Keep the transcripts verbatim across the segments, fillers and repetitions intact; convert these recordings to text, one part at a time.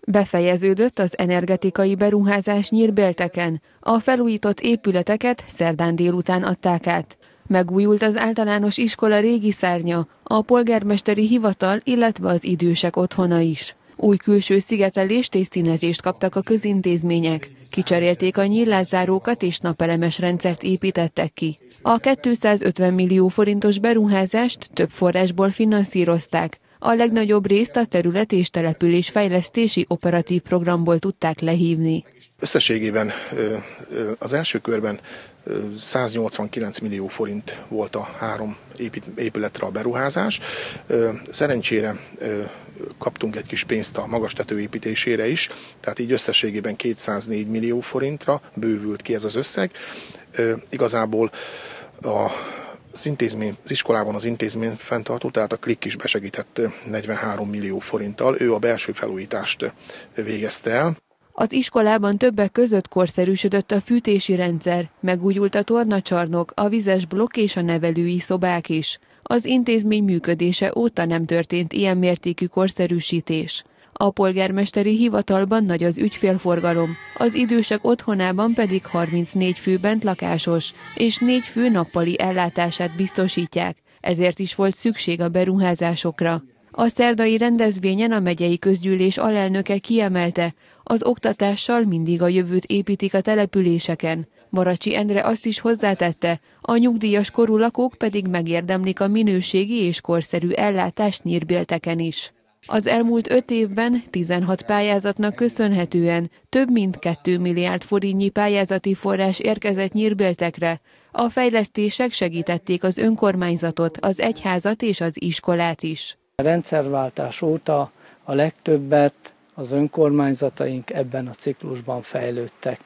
Befejeződött az energetikai beruházás Nyírbélteken, a felújított épületeket szerdán délután adták át. Megújult az általános iskola régi szárnya, a polgármesteri hivatal, illetve az idősek otthona is. Új külső szigetelést és színezést kaptak a közintézmények. Kicserélték a nyílászárókat és napelemes rendszert építettek ki. A kétszázötven millió forintos beruházást több forrásból finanszírozták. A legnagyobb részt a terület és település fejlesztési operatív programból tudták lehívni. Összességében az első körben száznyolcvankilenc millió forint volt a három épületre a beruházás. Szerencsére kaptunk egy kis pénzt a magastető építésére is, tehát így összességében kétszáznégy millió forintra bővült ki ez az összeg. Igazából a Az, intézmény, az iskolában az intézmény fenntartó, tehát a Klik is besegített negyvenhárom millió forinttal, ő a belső felújítást végezte el. Az iskolában többek között korszerűsödött a fűtési rendszer, megújult a tornacsarnok, a vizes blokk és a nevelői szobák is. Az intézmény működése óta nem történt ilyen mértékű korszerűsítés. A polgármesteri hivatalban nagy az ügyfélforgalom, az idősek otthonában pedig harmincnégy fő bentlakásos és négy fő nappali ellátását biztosítják, ezért is volt szükség a beruházásokra. A szerdai rendezvényen a megyei közgyűlés alelnöke kiemelte, az oktatással mindig a jövőt építik a településeken. Maracsi Endre azt is hozzátette, a nyugdíjas korú lakók pedig megérdemlik a minőségi és korszerű ellátást Nyírbélteken is. Az elmúlt öt évben tizenhat pályázatnak köszönhetően több mint két milliárd forintnyi pályázati forrás érkezett Nyírbéltekre. A fejlesztések segítették az önkormányzatot, az egyházat és az iskolát is. A rendszerváltás óta a legtöbbet az önkormányzataink ebben a ciklusban fejlődtek.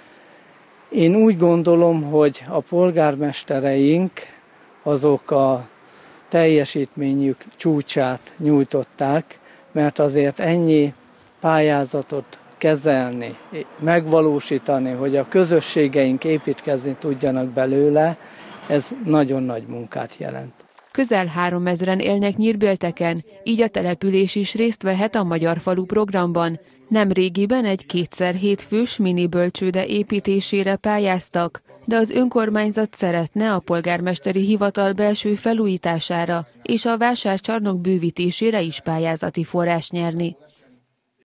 Én úgy gondolom, hogy a polgármestereink azok a teljesítményük csúcsát nyújtották, mert azért ennyi pályázatot kezelni, megvalósítani, hogy a közösségeink építkezni tudjanak belőle, ez nagyon nagy munkát jelent. Közel háromezren élnek Nyírbélteken, így a település is részt vehet a Magyar Falu programban. Nemrégiben egy kétszer hét fős mini bölcsőde építésére pályáztak, de az önkormányzat szeretne a polgármesteri hivatal belső felújítására és a vásárcsarnok bővítésére is pályázati forrást nyerni.